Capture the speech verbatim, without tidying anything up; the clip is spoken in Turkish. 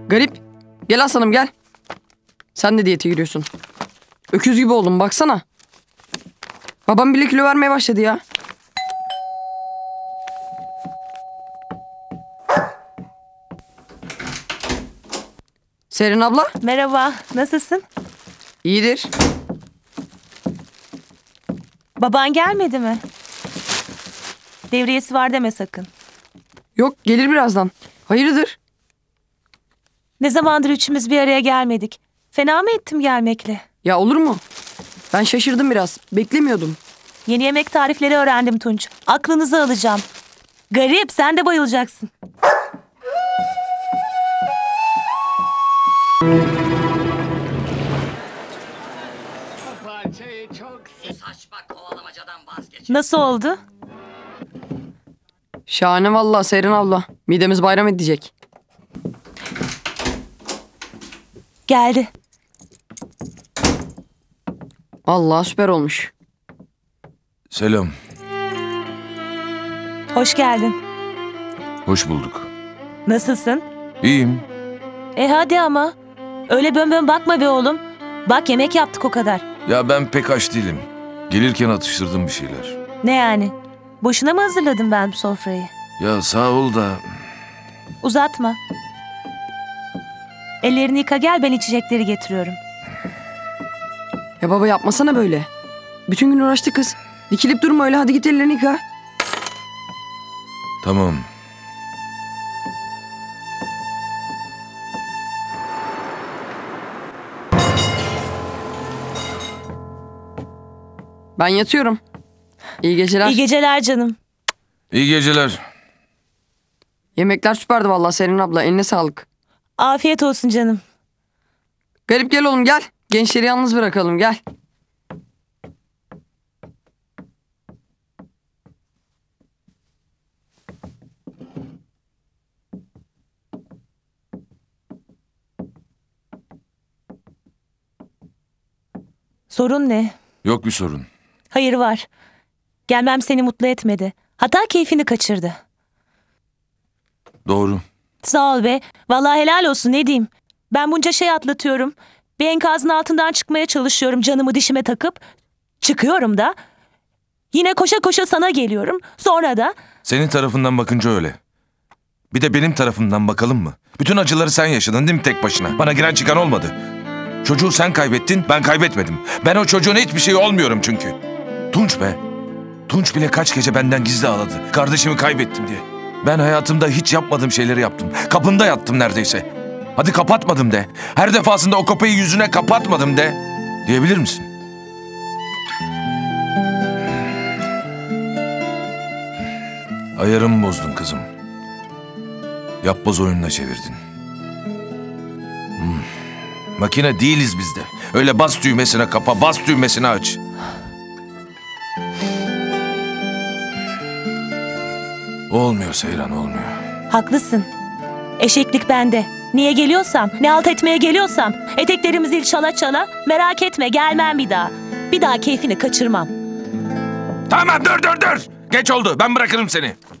Garip. Gel aslanım gel. Sen de diyete giriyorsun. Öküz gibi oldun baksana. Babam bile kilo vermeye başladı ya. Serin abla. Merhaba, nasılsın? İyidir. Baban gelmedi mi? Devriyesi var deme sakın. Yok, gelir birazdan. Hayırdır? Ne zamandır üçümüz bir araya gelmedik. Fena mı ettim gelmekle? Ya olur mu? Ben şaşırdım biraz. Beklemiyordum. Yeni yemek tarifleri öğrendim Tunç. Aklınızı alacağım. Garip, sen de bayılacaksın. Saçma kovalamacadan vazgeç. Nasıl oldu? Şahane vallahi Serin abla. Midemiz bayram edecek. Geldi. Allah süper olmuş. Selam. Hoş geldin. Hoş bulduk. Nasılsın? İyiyim. E hadi ama. Öyle bön bön bakma be oğlum. Bak yemek yaptık o kadar. Ya ben pek aç değilim. Gelirken atıştırdım bir şeyler. Ne yani? Boşuna mı hazırladım ben bu sofrayı? Ya sağ ol da... Uzatma. Ellerini yıka gel, ben içecekleri getiriyorum. Ya baba yapmasana böyle. Bütün gün uğraştı kız. Dikilip durma öyle, hadi git ellerini yıka. Tamam. Ben yatıyorum. İyi geceler. İyi geceler canım. İyi geceler. Yemekler süperdi vallahi Serin abla. Eline sağlık. Afiyet olsun canım. Garip gel oğlum gel. Gençleri yalnız bırakalım gel. Sorun ne? Yok bir sorun. Hayır var. Gelmem seni mutlu etmedi. Hatta keyfini kaçırdı. Doğru. Sağ ol be. Vallahi helal olsun, ne diyeyim. Ben bunca şey atlatıyorum. Bir enkazın altından çıkmaya çalışıyorum canımı dişime takıp. Çıkıyorum da. Yine koşa koşa sana geliyorum. Sonra da... Senin tarafından bakınca öyle. Bir de benim tarafımdan bakalım mı? Bütün acıları sen yaşadın değil mi tek başına? Bana giren çıkan olmadı. Çocuğu sen kaybettin, ben kaybetmedim. Ben o çocuğun hiçbir şeyi olmuyorum çünkü. Tunç be. Tunç bile kaç gece benden gizli ağladı. Kardeşimi kaybettim diye. Ben hayatımda hiç yapmadığım şeyleri yaptım. Kapında yattım neredeyse. Hadi kapatmadım de. Her defasında o kapıyı yüzüne kapatmadım de. Diyebilir misin? Ayarımı bozdun kızım. Yapboz oyununa çevirdin. Hmm. Makine değiliz biz de. Öyle bas düğmesine kapa, bas düğmesine aç. Olmuyor Seyran, olmuyor. Haklısın. Eşeklik bende. Niye geliyorsam, ne halt etmeye geliyorsam, eteklerimizi çala çala, merak etme gelmem bir daha. Bir daha keyfini kaçırmam. Tamam dur dur dur. Geç oldu, ben bırakırım seni.